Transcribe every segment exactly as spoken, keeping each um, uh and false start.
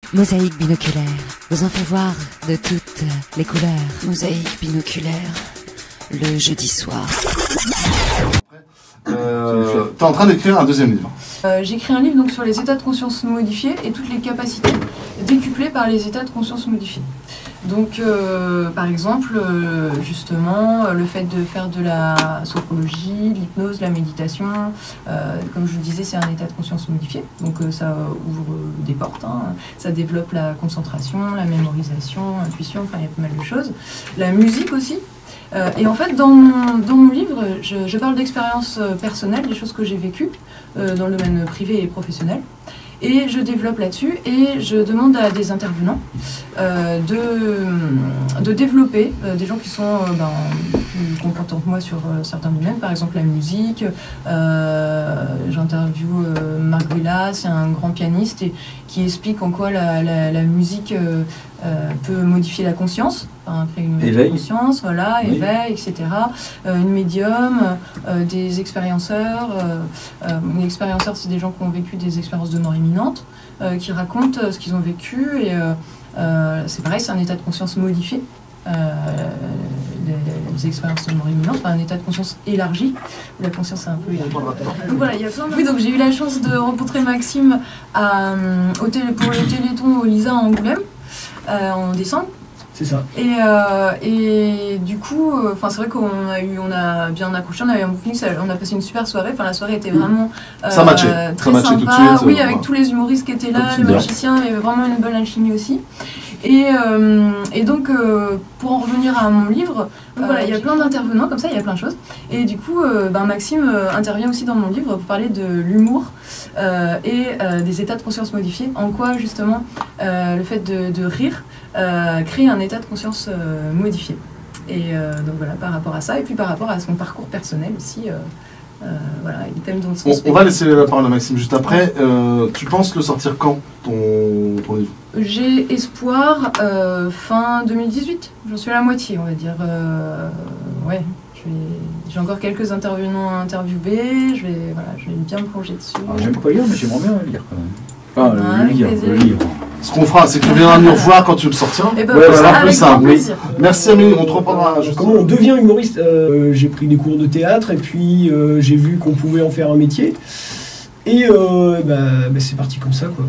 Mosaïque binoculaire vous en fait voir de toutes les couleurs. Mosaïque binoculaire, le jeudi soir. Euh, T'es en train d'écrire un deuxième livre. Euh, J'écris un livre donc, sur les états de conscience modifiés et toutes les capacités décuplées par les états de conscience modifiés. Donc, euh, par exemple, euh, justement, le fait de faire de la sophrologie, de l'hypnose, de la méditation, euh, comme je vous disais, c'est un état de conscience modifié. Donc, euh, ça ouvre des portes, hein. Ça développe la concentration, la mémorisation, l'intuition, enfin, il y a pas mal de choses. La musique aussi. Euh, et en fait, dans mon, dans mon livre, je, je parle d'expériences personnelles, des choses que j'ai vécues euh, dans le domaine privé et professionnel. Et je développe là-dessus et je demande à des intervenants euh, de, de développer euh, des gens qui sont euh, ben, plus compétents que moi sur euh, certains domaines, par exemple la musique. Euh, J'interviewe euh, Marc Villa, c'est un grand pianiste et, qui explique en quoi la, la, la musique euh, euh, peut modifier la conscience, enfin, créer une éveil. conscience, voilà, Oui. éveil, et cetera. Euh, une médium, euh, des expérienceurs. Euh, euh, les expérienceurs, c'est des gens qui ont vécu des expériences de mort imminente, euh, qui racontent euh, ce qu'ils ont vécu. Et euh, euh, c'est pareil, c'est un état de conscience modifié. Euh, les, les expériences de mort imminente, enfin, un état de conscience élargi, où la conscience est un peu élargie. Donc voilà, il y a plein de... Oui, donc j'ai eu la chance de rencontrer Maxime à, au télé, pour le Téléthon au Lisa à Angoulême, euh, en décembre. C'est ça. Et, euh, et du coup, enfin euh, c'est vrai qu'on a eu, on a bien accroché, on a eu un bon feeling, on a passé une super soirée. Enfin la soirée était vraiment euh, ça matchait, très ça matchait sympa. tout de suite. Oui, euh, avec tous les humoristes qui étaient là, le bien. magicien, il y avait vraiment une bonne alchimie aussi. Et, euh, et donc, euh, pour en revenir à mon livre, donc voilà, il y a plein d'intervenants comme ça, il y a plein de choses. Et du coup, euh, ben Maxime euh, intervient aussi dans mon livre pour parler de l'humour euh, et euh, des états de conscience modifiés. En quoi, justement, euh, le fait de, de rire euh, crée un état de conscience euh, modifié. Et euh, donc voilà, par rapport à ça, et puis par rapport à son parcours personnel aussi. Euh, Euh, voilà, il t'aime dans son on, on va laisser la parole à Maxime juste après. Euh, tu penses le sortir quand, ton, ton livre? J'ai espoir euh, fin deux mille dix-huit. J'en suis à la moitié, on va dire. Euh, ouais, j'ai encore quelques intervenants à interviewer. Je vais, voilà, je vais bien me plonger dessus. Ah, j'aime pas lire, mais j'aimerais bien le lire quand même. Enfin, Ah, le, lire, le livre. Ce qu'on fera, c'est que tu viendras nous revoir quand tu le sortiras. Et ben, ouais, voilà, voilà, avec ça. grand plaisir. Merci Amélie, on te reprendra. Juste comment on devient humoriste euh, J'ai pris des cours de théâtre et puis euh, j'ai vu qu'on pouvait en faire un métier. Et euh, bah, bah, c'est parti comme ça quoi.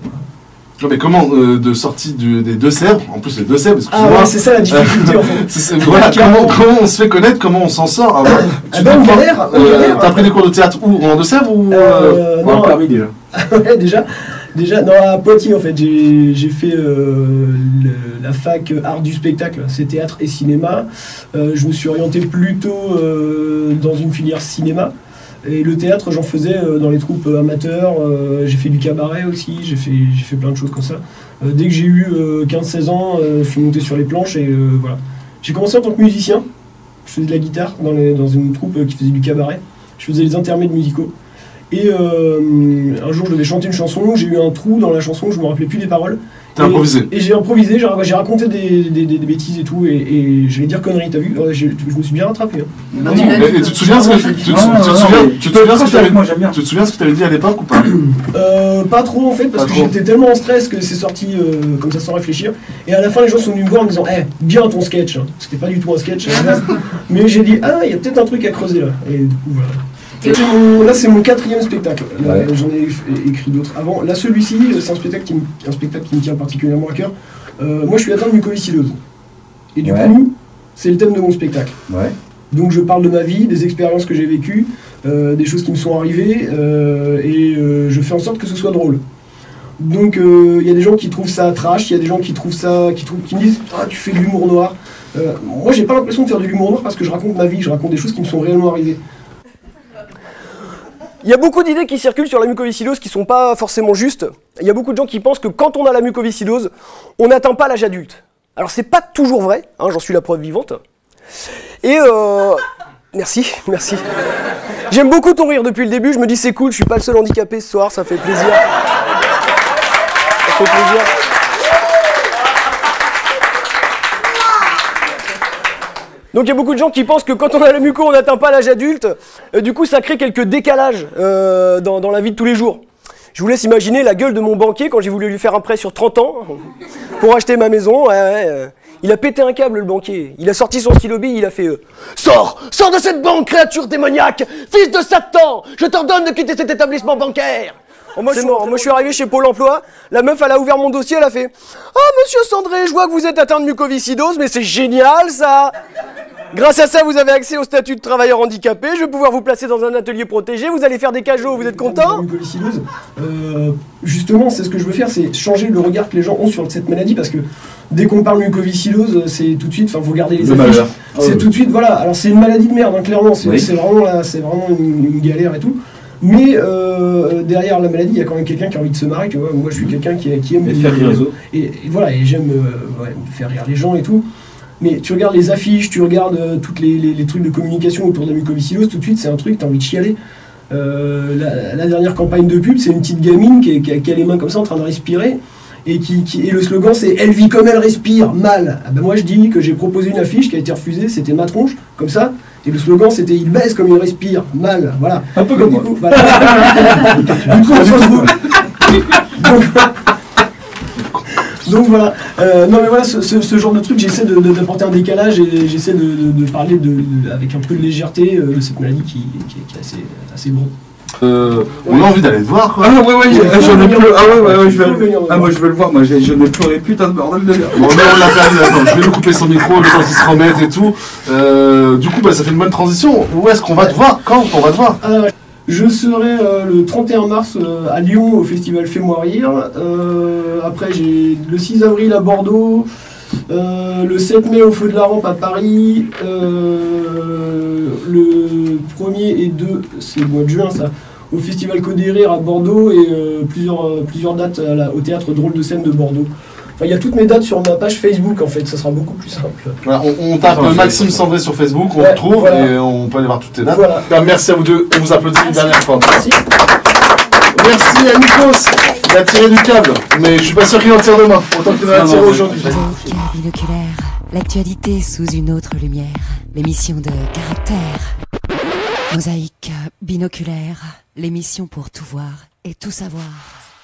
Non, mais comment euh, de sortie du, des Deux-Sèvres, en plus les Deux-Sèvres, ah ouais, c'est ça la difficulté en fait. Voilà, comment, comment on se fait connaître, comment on s'en sort. Alors, ah ben on galère, on euh, galère. T'as pris des cours de théâtre où, en Deux-Sèvres ou euh, non, à Paris déjà. Ouais, déjà. Déjà, non, à Poitiers en fait, j'ai fait euh, le, la fac art du spectacle, c'est théâtre et cinéma. Euh, je me suis orienté plutôt euh, dans une filière cinéma. Et le théâtre, j'en faisais euh, dans les troupes amateurs. Euh, j'ai fait du cabaret aussi, j'ai fait, j'ai fait plein de choses comme ça. Euh, dès que j'ai eu euh, quinze seize ans, euh, je suis monté sur les planches et euh, voilà. J'ai commencé en tant que musicien. Je faisais de la guitare dans, les, dans une troupe qui faisait du cabaret. Je faisais les intermèdes musicaux. Et euh, un jour, je devais chanter une chanson, j'ai eu un trou dans la chanson, je me rappelais plus des paroles. T'as improvisé. Et j'ai improvisé, j'ai raconté des, des, des, des bêtises et tout, et, et j'allais dire conneries, t'as vu? Je me suis bien rattrapé. Hein. Non, non, mais, et tu te souviens ce que tu te souviens ce que tu avais dit à l'époque ou pas? euh, Pas trop en fait, parce pas que j'étais tellement en stress que c'est sorti euh, comme ça sans réfléchir. Et à la fin, les gens sont venus me voir en me disant eh, bien ton sketch. Hein. C'était pas du tout un sketch, mais j'ai dit ah, il y a peut-être un truc à creuser là. Et du coup, voilà. Mon, là c'est mon quatrième spectacle, ouais. J'en ai écrit d'autres avant. Là celui-ci c'est un spectacle, qui me, un spectacle qui me tient particulièrement à cœur. Euh, moi je suis atteint de mucoviscidose. Et du ouais. coup c'est le thème de mon spectacle. Ouais. Donc je parle de ma vie, des expériences que j'ai vécues, euh, des choses qui me sont arrivées euh, et euh, je fais en sorte que ce soit drôle. Donc il euh, y a des gens qui trouvent ça trash, il y a des gens qui trouvent ça, qui, trouvent, qui me disent ah tu fais de l'humour noir. Euh, moi j'ai pas l'impression de faire de l'humour noir parce que je raconte ma vie, je raconte des choses qui me sont réellement arrivées. Il y a beaucoup d'idées qui circulent sur la mucoviscidose qui ne sont pas forcément justes. Il y a beaucoup de gens qui pensent que quand on a la mucoviscidose, on n'atteint pas l'âge adulte. Alors c'est pas toujours vrai, hein, j'en suis la preuve vivante. Et euh... Merci, merci. J'aime beaucoup ton rire depuis le début, je me dis c'est cool, je suis pas le seul handicapé ce soir, ça fait plaisir. Ça fait plaisir. Donc il y a beaucoup de gens qui pensent que quand on a la muco, on n'atteint pas l'âge adulte. Euh, du coup, ça crée quelques décalages euh, dans, dans la vie de tous les jours. Je vous laisse imaginer la gueule de mon banquier quand j'ai voulu lui faire un prêt sur trente ans pour acheter ma maison. Ouais, ouais, euh, il a pété un câble, le banquier. Il a sorti son stylo bille, il a fait euh, « Sors Sors de cette banque, créature démoniaque! Fils de Satan! Je t'ordonne de quitter cet établissement bancaire !» Oh, moi, je suis, moi je suis arrivé chez Pôle emploi, la meuf elle a ouvert mon dossier, elle a fait « Ah monsieur Sandré, je vois que vous êtes atteint de mucoviscidose, mais c'est génial ça !» Grâce à ça, vous avez accès au statut de travailleur handicapé, je vais pouvoir vous placer dans un atelier protégé, vous allez faire des cajots, vous êtes content? Mucoviscidose, euh, justement, c'est ce que je veux faire, c'est changer le regard que les gens ont sur cette maladie, parce que dès qu'on parle mucoviscidose, c'est tout de suite, enfin, vous regardez les affiches, c'est oh, tout de suite, voilà, alors c'est une maladie de merde, hein, clairement, c'est oui. vraiment, là, c'est vraiment une, une galère et tout. Mais euh, derrière la maladie, il y a quand même quelqu'un qui a envie de se marrer, tu vois. Moi, je suis quelqu'un qui, qui aime et faire rire les autres. Et, et voilà, et j'aime euh, ouais, faire rire les gens et tout. Mais tu regardes les affiches, tu regardes euh, tous les, les, les trucs de communication autour de la mucoviscidose, tout de suite, c'est un truc, t'as envie de chialer. Euh, la, la dernière campagne de pub, c'est une petite gamine qui, qui, a, qui a les mains comme ça en train de respirer. Et, qui, qui, et le slogan, c'est « Elle vit comme elle respire, mal ». Ah ben moi, je dis que j'ai proposé une affiche qui a été refusée, c'était ma tronche, comme ça. Et le slogan, c'était « Il baisse comme il respire, mal ». Voilà. Un peu comme moi. Du coup, voilà. Du coup, on se retrouve. Donc, donc voilà. Euh, non mais voilà, ce, ce, ce genre de truc, j'essaie d'apporter un décalage et j'essaie de, de, de parler de, de, avec un peu de légèreté euh, de cette maladie qui, qui, qui est assez, assez grande. Euh, on a envie d'aller le voir quoi. Ah ouais ouais, j'en ai pleuré. Ah ouais ouais, ouais je vais. Ah moi je veux le voir. Moi j'en ai pleuré putain de bordel de merde. Bon mais on l'a perdu. Attends, je vais lui couper son micro, le temps qu'il se remette et tout. Euh, du coup bah ça fait une bonne transition. Où est-ce qu'on va te voir? Quand on va te voir? euh, Je serai euh, le trente et un mars euh, à Lyon au festival Fais-moi rire. Euh, après j'ai le six avril à Bordeaux. Euh, le sept mai au Feu de la Rampe à Paris. Euh, le premier et deux, c'est le mois de juin ça, au festival Côte des Rires à Bordeaux et euh, plusieurs, euh, plusieurs dates à la, au théâtre Drôle de Scène de Bordeaux. Enfin, il y a toutes mes dates sur ma page Facebook en fait, ça sera beaucoup plus simple. Voilà, on, on tape Maxime Sandré sur Facebook, on ouais, le trouve voilà. Et on peut aller voir toutes tes dates. Voilà. Ben, merci à vous deux, on vous applaudit une dernière fois. Merci. Merci à Nikos, il a tiré du câble, mais je suis pas sûr qu'il en tire demain, autant qu'il en a tiré aujourd'hui. Binoculaire, l'actualité sous une autre lumière, l'émission de caractère. Mosaïque binoculaire, l'émission pour tout voir et tout savoir.